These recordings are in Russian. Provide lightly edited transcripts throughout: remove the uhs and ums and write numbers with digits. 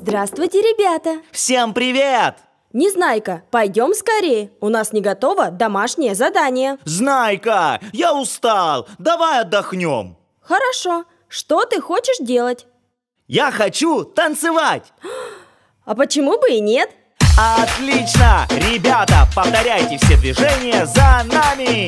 Здравствуйте, ребята! Всем привет! Незнайка, пойдем скорее, у нас не готово домашнее задание. Знайка, я устал, давай отдохнем. Хорошо, что ты хочешь делать? Я хочу танцевать. А почему бы и нет? Отлично! Ребята, повторяйте все движения за нами.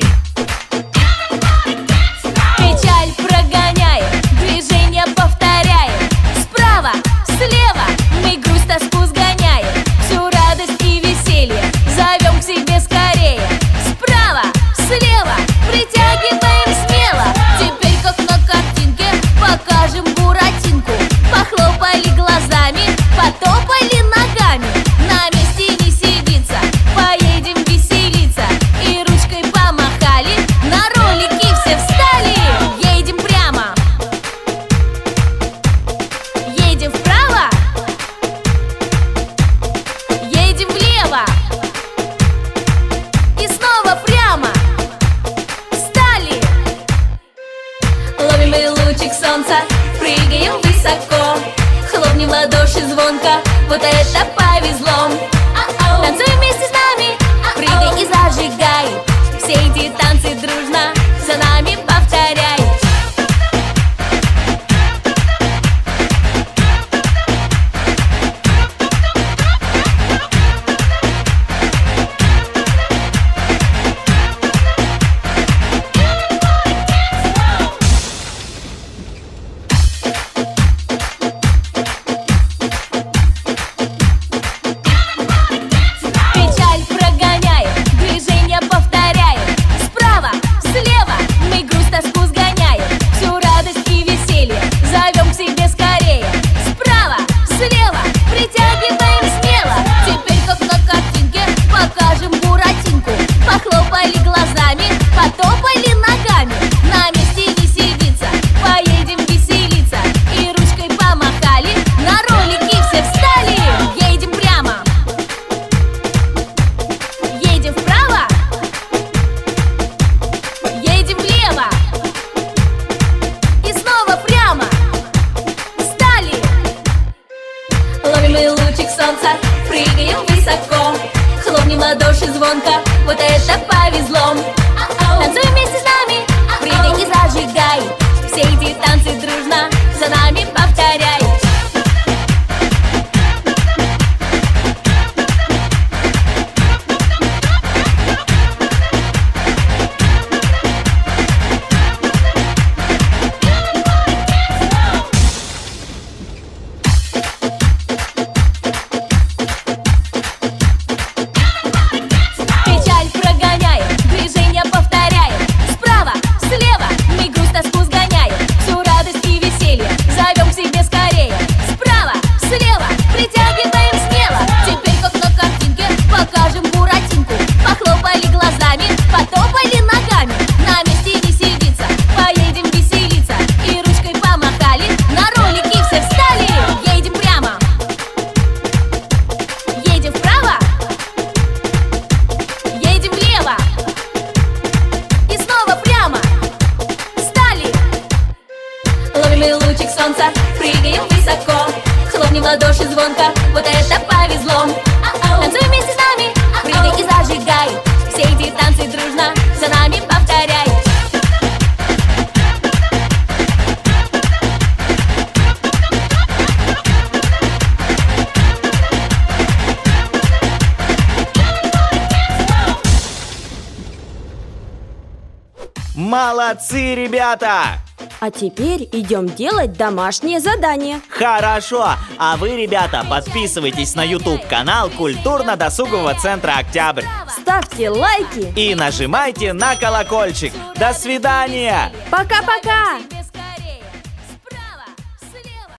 Печаль прогоняем, движения повторяем. Справа, слева, мы грусть, тоску сгоняем. Всю радость и веселье зовем к себе скорее. Справа, слева, притягиваем смело. Теперь как на картинке покажем буратинку. Похлопали глазами, потопали ногами. На месте не сидится, поедем веселиться. И ручкой помахали, на ролики все встали. Едем прямо, едем вправо, едем влево. И снова прямо, встали. Ловим мы лучик солнца, прыгаем высоко. Хлопнем в ладоши звонко, вот это повезло. Танцуй вместе с нами, прыгай и зажигай. Все эти танцы дружно за нами повторяй. Печаль прогоняем, движения повторяем. Справа, слева, мы грусть, тоску сгоняем. Всю радость и веселье зовем к себе скорее. Справа, слева, притягиваем смело. Теперь как на картинке покажем буратинку. Похлопали глазами, потопали ногами. На месте не сидится, поедем веселиться. И ручкой помахали, на ролики все встали. Едем прямо, едем вправо, едем влево. И снова прямо, встали. Ловим мы лучик солнца, прыгаем высоко. Хлопнем в ладоши звонко, вот это повезло. Танцуй вместе с нами, прыгай и зажигай. Все эти танцы дружно за нами повторяй. Печаль прогоняем, движения повторяем. Справа, слева, мы грусть, тоску сгоняем. Всю радость и веселье зовем к себе скорее. Справа, слева, притягиваем смело. Теперь как на картинке покажем буратинку. Похлопали глазами, потопали ногами. На месте не сидится, поедем веселиться. И ручкой помахали, на ролики все встали. Едем прямо, едем вправо, едем влево. И снова прямо, встали. Ловим мы лучик солнца, прыгаем высоко. Хлопнем в ладоши звонко, вот это повезло. Танцуй вместе с нами, прыгай и зажигай. Все эти танцы дружно за нами повторяй. Молодцы, ребята! А теперь идем делать домашнее задание. Хорошо! А вы, ребята, подписывайтесь на YouTube-канал Культурно-досугового центра «Октябрь» Ставьте лайки. и нажимайте на колокольчик. До свидания! Пока-пока!